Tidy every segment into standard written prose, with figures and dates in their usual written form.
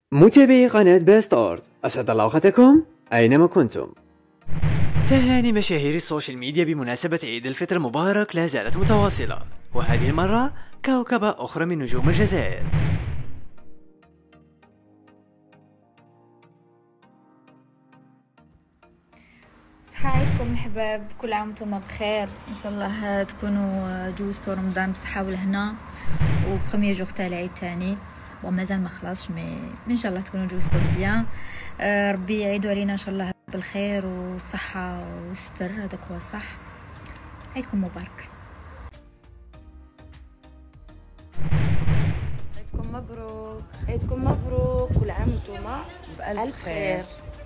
متابعي قناة بيست أرت، أسعد الله أوقاتكم أينما كنتم. تهاني مشاهير السوشيال ميديا بمناسبة عيد الفطر المبارك لا زالت متواصلة، وهذه المرة كوكبة أخرى من نجوم الجزائر. صحة عيدكم الحباب، كل عام وانتم بخير. ان شاء الله تكونوا جوزتوا رمضان بصحة والهنا، وبخمية جوغ تاع العيد تاني ومازال ما خلاصش، ان شاء الله تكونوا جوزتوا بيان. ربي يعيدوا علينا ان شاء الله بالخير والصحة والستر، هذاك هو الصح. عيدكم مبارك. عيدكم مبروك، عيدكم مبروك، كل عام وانتم بألف خير.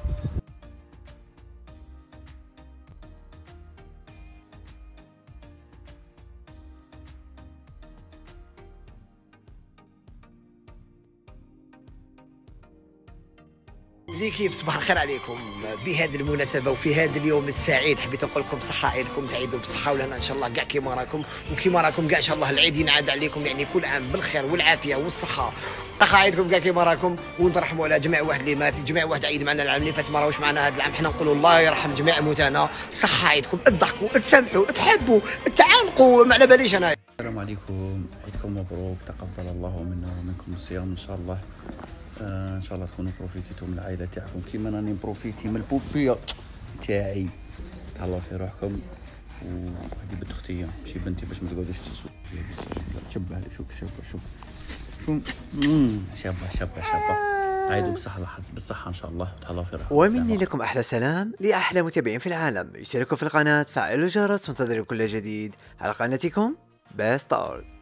كيف صباح الخير عليكم بهذه المناسبه وفي هذا اليوم السعيد. حبيت نقول لكم صحه عيدكم، تعيدوا بالصحه والهنا ان شاء الله كاع كيما راكم، وكيما راكم كاع ان شاء الله العيد ينعاد عليكم، يعني كل عام بالخير والعافيه والصحه. طاقه عيدكم كاع كيما راكم، ونترحموا على جميع واحد اللي مات، جميع واحد عيد معنا العام اللي فات ما راهوش معنا هذا العام، حنا نقولوا الله يرحم جميع موتانا. صحه عيدكم، تضحكوا تسامحوا تحبوا تعانقوا، ما على باليش انا. السلام عليكم، عيدكم مبروك، تقبل الله منا ومنكم الصيام ان شاء الله. ان شاء الله تكونوا بروفيتيتوا من العائله تاعكم كيما راني بروفيتي من البوبيه تاعي. تهلاو في روحكم. وهذه بنت اختي ماشي بنتي باش ما تقعدوش تسولوا فيها بزاف. تشبه لي، شوف شابه عيدوا بصحه بالصحه ان شاء الله، وتهلاو في روحكم. ومني لكم أحلى سلام لأحلى متابعين في العالم. اشتركوا في القناة، فعلوا الجرس، وانتظروا كل جديد على قناتكم بيست أرت.